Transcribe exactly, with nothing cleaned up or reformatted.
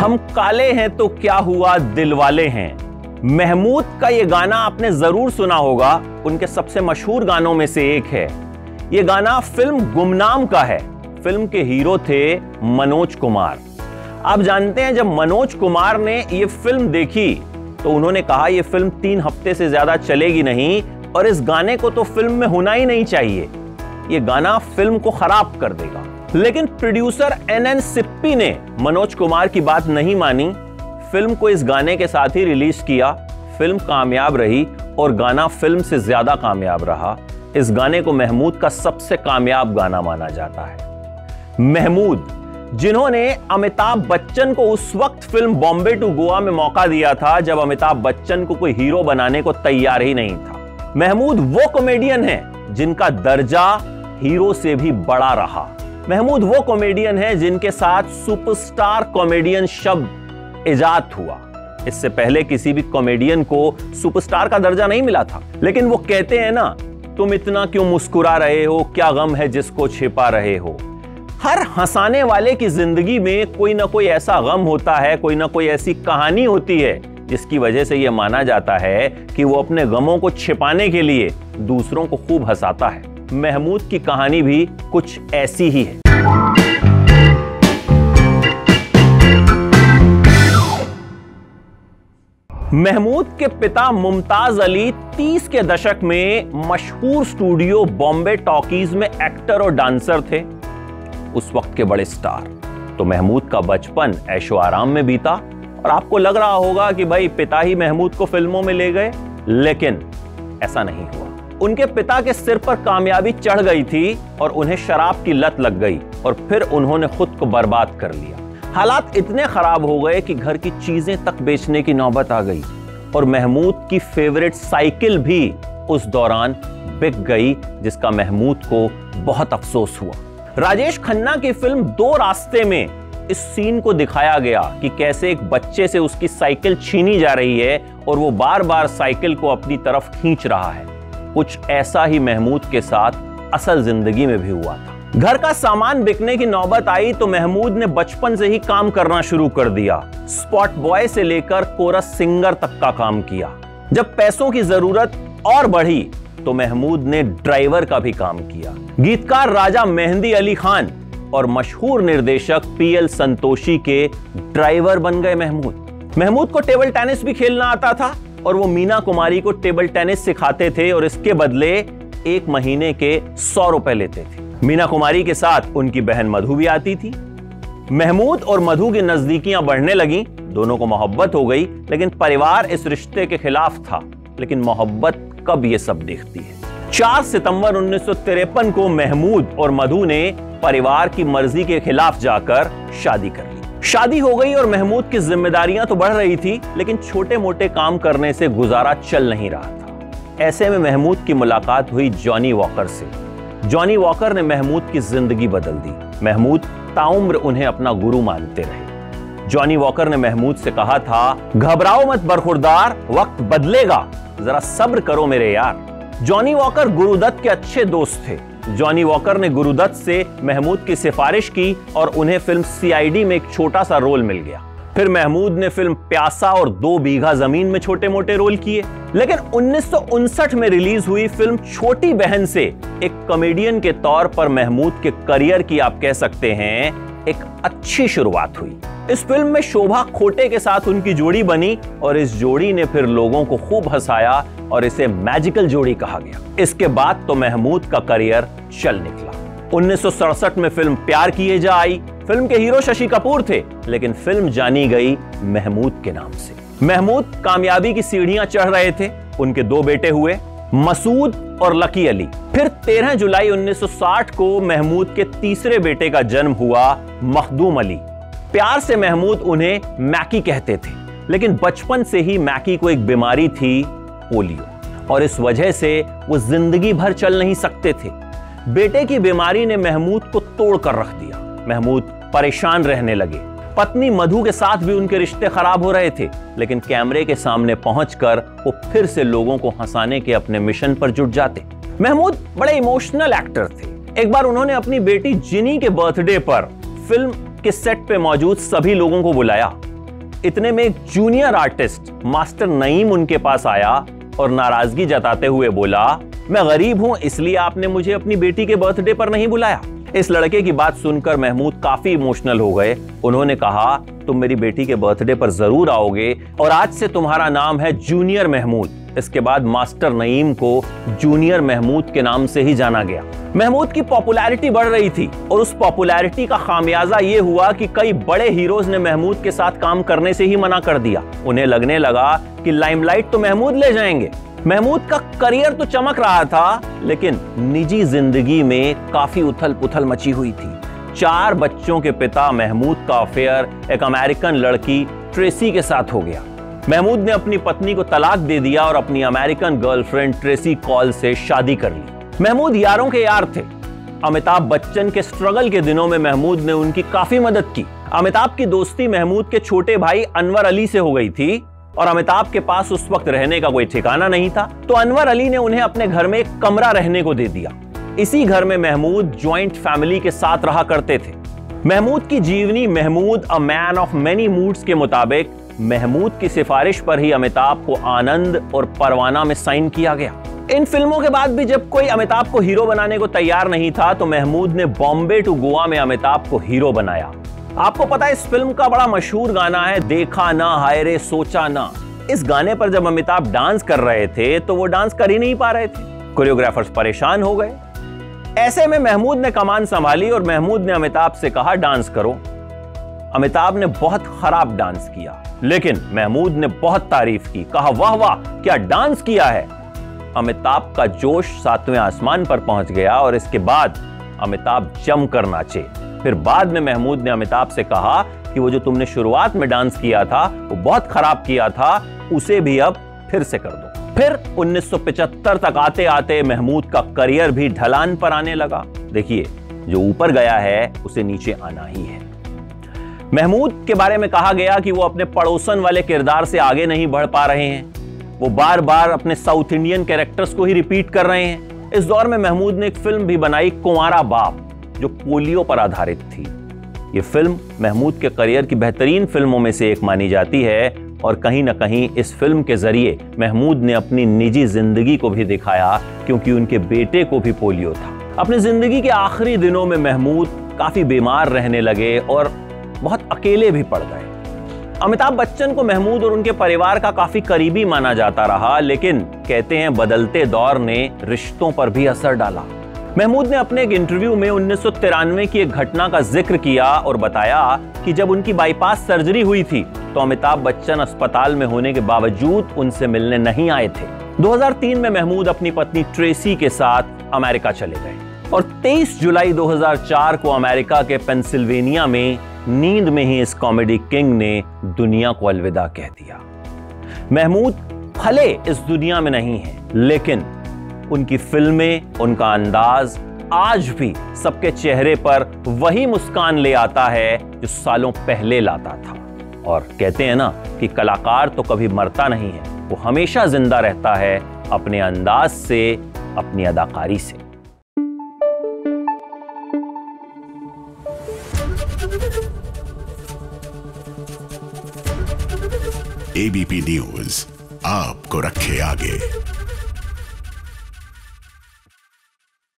हम काले हैं तो क्या हुआ दिल वाले हैं। महमूद का यह गाना आपने जरूर सुना होगा, उनके सबसे मशहूर गानों में से एक है। यह गाना फिल्म गुमनाम का है। फिल्म के हीरो थे मनोज कुमार। आप जानते हैं, जब मनोज कुमार ने यह फिल्म देखी तो उन्होंने कहा यह फिल्म तीन हफ्ते से ज्यादा चलेगी नहीं और इस गाने को तो फिल्म में होना ही नहीं चाहिए, यह गाना फिल्म को खराब कर देगा। लेकिन प्रोड्यूसर एन एन सिप्पी ने मनोज कुमार की बात नहीं मानी, फिल्म को इस गाने के साथ ही रिलीज किया। फिल्म कामयाब रही और गाना फिल्म से ज्यादा कामयाब रहा। इस गाने को महमूद का सबसे कामयाब गाना माना जाता है। महमूद, जिन्होंने अमिताभ बच्चन को उस वक्त फिल्म बॉम्बे टू गोवा में मौका दिया था जब अमिताभ बच्चन को कोई हीरो बनाने को तैयार ही नहीं था। महमूद वो कॉमेडियन है जिनका दर्जा हीरो से भी बड़ा रहा। महमूद वो कॉमेडियन है जिनके साथ सुपरस्टार कॉमेडियन शब्द इजाद हुआ। इससे पहले किसी भी कॉमेडियन को सुपरस्टार का दर्जा नहीं मिला था। लेकिन वो कहते हैं ना, तुम इतना क्यों मुस्कुरा रहे हो, क्या गम है जिसको छिपा रहे हो। हर हंसाने वाले की जिंदगी में कोई ना कोई ऐसा गम होता है, कोई ना कोई ऐसी कहानी होती है जिसकी वजह से यह माना जाता है कि वो अपने गमों को छिपाने के लिए दूसरों को खूब हंसाता है। महमूद की कहानी भी कुछ ऐसी ही है। महमूद के पिता मुमताज अली तीस के दशक में मशहूर स्टूडियो बॉम्बे टॉकीज में एक्टर और डांसर थे, उस वक्त के बड़े स्टार। तो महमूद का बचपन ऐशो आराम में बीता और आपको लग रहा होगा कि भाई पिता ही महमूद को फिल्मों में ले गए, लेकिन ऐसा नहीं हुआ। उनके पिता के सिर पर कामयाबी चढ़ गई थी और उन्हें शराब की लत लग गई और फिर उन्होंने खुद को बर्बाद कर लिया। हालात इतने खराब हो गए कि घर की चीजें तक बेचने की नौबत आ गई और महमूद की फेवरेट साइकिल भी उस दौरान बिक गई, जिसका महमूद को बहुत अफसोस हुआ। राजेश खन्ना की फिल्म दो रास्ते में इस सीन को दिखाया गया कि कैसे एक बच्चे से उसकी साइकिल छीनी जा रही है और वो बार बार साइकिल को अपनी तरफ खींच रहा है। कुछ ऐसा ही महमूद के साथ असल जिंदगी में भी हुआ था। घर का सामान बिकने की नौबत आई तो महमूद ने बचपन से ही काम करना शुरू कर दिया। स्पॉट बॉय से लेकर कोरस सिंगर तक का काम किया। जब पैसों की जरूरत और बढ़ी तो महमूद ने ड्राइवर का भी काम किया। गीतकार राजा मेहंदी अली खान और मशहूर निर्देशक पी एल संतोषी के ड्राइवर बन गए महमूद। महमूद को टेबल टेनिस भी खेलना आता था और वो मीना कुमारी को टेबल टेनिस सिखाते थे और इसके बदले एक महीने के सौ रुपए लेते थे। मीना कुमारी के साथ उनकी बहन मधु भी आती थी। महमूद और मधु की नजदीकियां बढ़ने लगी, दोनों को मोहब्बत हो गई, लेकिन परिवार इस रिश्ते के खिलाफ था। लेकिन मोहब्बत कब ये सब देखती है। चार सितंबर उन्नीस सौ तिरपन को महमूद और मधु ने परिवार की मर्जी के खिलाफ जाकर शादी कर ली। शादी हो गई और महमूद की जिम्मेदारियां तो बढ़ रही थी, लेकिन छोटे मोटे काम करने से गुजारा चल नहीं रहा था। ऐसे में महमूद की मुलाकात हुई जॉनी वॉकर से। जॉनी वॉकर ने महमूद की जिंदगी बदल दी। महमूद ताउम्र उन्हें अपना गुरु मानते रहे। जॉनी वॉकर ने महमूद से कहा था, घबराओ मत बरखुरदार, वक्त बदलेगा, जरा सब्र करो मेरे यार। जॉनी वॉकर गुरुदत्त के अच्छे दोस्त थे। जॉनी वॉकर ने गुरुदत्त से महमूद की सिफारिश की और उन्हें फिल्म सी आई डी में एक छोटा सा रोल मिल गया। फिर महमूद ने फिल्म प्यासा और दो बीघा जमीन में छोटे मोटे रोल किए। लेकिन उन्नीस सौ उनसठ में रिलीज हुई फिल्म छोटी बहन से एक कॉमेडियन के तौर पर महमूद के करियर की आप कह सकते हैं एक अच्छी शुरुआत हुई। इस फिल्म में शोभा खोटे के साथ उनकी जोड़ी बनी और इस जोड़ी ने फिर लोगों को खूब हंसाया और इसे मैजिकल जोड़ी कहा गया। इसके बाद तो महमूद का करियर चल निकला। उन्नीस सौ सड़सठ में फिल्म प्यार किए जा आई। फिल्म के हीरो शशि कपूर थे, लेकिन फिल्म जानी गई महमूद के नाम से। महमूद कामयाबी की सीढ़ियां चढ़ रहे थे। उनके दो बेटे हुए, मसूद और लकी अली। फिर तेरह जुलाई उन्नीस सौ साठ को महमूद के तीसरे बेटे का जन्म हुआ, मखदूम अली। प्यार से महमूद उन्हें मैकी कहते थे, लेकिन बचपन से ही मैकी को एक बीमारी थी, पोलियो, और इस वजह से वो जिंदगी भर चल नहीं सकते थे। बेटे की बीमारी ने महमूद को तोड़ कर रख दिया। महमूद परेशान रहने लगे। पत्नी मधु के साथ भी उनके रिश्ते खराब हो रहे थे, लेकिन कैमरे के सामने पहुंचकर वो फिर से लोगों को हंसाने के अपने मिशन पर जुट जाते। महमूद बड़े इमोशनल एक्टर थे। एक बार उन्होंने अपनी बेटी जिनी के बर्थडे पर फिल्म के सेट पे मौजूद सभी लोगों को बुलाया इतने में एक जूनियर आर्टिस्ट मास्टर नईम उनके पास आया और नाराजगी जताते हुए बोला, मैं गरीब हूं इसलिए आपने मुझे अपनी बेटी के बर्थडे पर नहीं बुलाया। इस लड़के की बात सुनकर महमूद काफी इमोशनल हो गए। उन्होंने कहा, तुम मेरी बेटी के बर्थडे पर जरूर आओगे और आज से तुम्हारा नाम है जूनियर महमूद। इसके बाद मास्टर नईम को जूनियर महमूद के नाम से ही जाना गया। महमूद की पॉपुलैरिटी बढ़ रही थी और उस पॉपुलैरिटी का खामियाजा यह हुआ कि कई बड़े हीरोज ने महमूद के साथ काम करने से ही मना कर दिया। उन्हें लगने लगा कि लाइमलाइट तो महमूद ले जाएंगे। महमूद का करियर तो चमक रहा था, लेकिन निजी जिंदगी में काफी उथल पुथल मची हुई थी। चार बच्चों के पिता महमूद का अफेयर एक अमेरिकन लड़की ट्रेसी के साथ हो गया। महमूद ने अपनी पत्नी को तलाक दे दिया और अपनी अमेरिकन गर्लफ्रेंड ट्रेसी कॉल से शादी कर ली। महमूद यारों के यार थे। अमिताभ बच्चन के स्ट्रगल के दिनों में महमूद ने उनकी काफी मदद की। अमिताभ की दोस्ती महमूद के छोटे भाई अनवर अली से हो गई थी और अमिताभ के पास उस वक्त रहने का कोई ठिकाना नहीं था, तो अनवर अली ने उन्हें अपने घर में एक कमरा रहने को दे दिया। इसी घर में महमूद ज्वाइंट फैमिली के साथ रहा करते थे। महमूद की जीवनी Mahmood a man of many moods के मुताबिक महमूद की सिफारिश पर ही अमिताभ को आनंद और परवाना में साइन किया गया। इन फिल्मों के बाद भी जब कोई अमिताभ को हीरो बनाने को तैयार नहीं था, तो महमूद ने बॉम्बे टू गोवा में अमिताभ को हीरो बनाया। आपको पता है इस फिल्म का बड़ा मशहूर गाना है, देखा ना हाय रे सोचा ना। इस गाने पर जब अमिताभ डांस कर रहे थे तो वो डांस कर ही नहीं पा रहे थे। कोरियोग्राफर्स परेशान हो गए। ऐसे में महमूद ने कमान संभाली और महमूद ने अमिताभ से कहा, डांस करो। अमिताभ ने बहुत खराब डांस किया, लेकिन महमूद ने बहुत तारीफ की, कहा वाह वाह क्या डांस किया है। अमिताभ का जोश सातवें आसमान पर पहुंच गया और इसके बाद अमिताभ जमकर नाचे। फिर बाद में महमूद ने अमिताभ से कहा कि वो जो तुमने शुरुआत में डांस किया था वो बहुत खराब किया था, उसे भी अब फिर से कर दो। फिर उन्नीस सौ पचहत्तर तक आते आते महमूद का करियर भी ढलान पर आने लगा। देखिए, जो ऊपर गया है उसे नीचे आना ही है। महमूद के बारे में कहा गया कि वो अपने पड़ोसन वाले किरदार से आगे नहीं बढ़ पा रहे हैं। वो बार बार अपने साउथ इंडियन कैरेक्टर्स को ही रिपीट कर रहे हैं। इस दौर में महमूद ने एक फिल्म भी बनाई, कुंवारा बाप, जो पोलियो पर आधारित थी। ये फिल्म महमूद के करियर की बेहतरीन फिल्मों में से एक मानी जाती है और कहीं ना कहीं इस फिल्म के जरिए महमूद ने अपनी निजी जिंदगी को भी दिखाया, क्योंकि उनके बेटे को भी पोलियो था। अपनी जिंदगी के आखिरी दिनों में महमूद काफी बीमार रहने लगे और बहुत अकेले भी पड़ गए। अमिताभ बच्चन को महमूद और उनके परिवार का काफी करीबी माना जाता रहा, लेकिन कहते हैं बदलते दौर ने रिश्तों पर भी असर डाला। महमूद ने अपने एक इंटरव्यू में उन्नीस सौ तिरानवे की एक घटना का जिक्र किया और बताया कि जब उनकी बाईपास सर्जरी हुई थी तो अमिताभ बच्चन अस्पताल में होने के बावजूद उनसे मिलने नहीं आए थे। दो हज़ार तीन में महमूद अपनी पत्नी ट्रेसी के साथ अमेरिका चले गए और तेईस जुलाई दो हज़ार चार को अमेरिका के पेंसिल्वेनिया में नींद में ही इस कॉमेडी किंग ने दुनिया को अलविदा कह दिया। महमूद भले इस दुनिया में नहीं है, लेकिन उनकी फिल्में, उनका अंदाज आज भी सबके चेहरे पर वही मुस्कान ले आता है जो सालों पहले लाता था। और कहते हैं ना कि कलाकार तो कभी मरता नहीं है, वो हमेशा जिंदा रहता है अपने अंदाज से, अपनी अदाकारी से। एबीपी न्यूज आपको रखे आगे।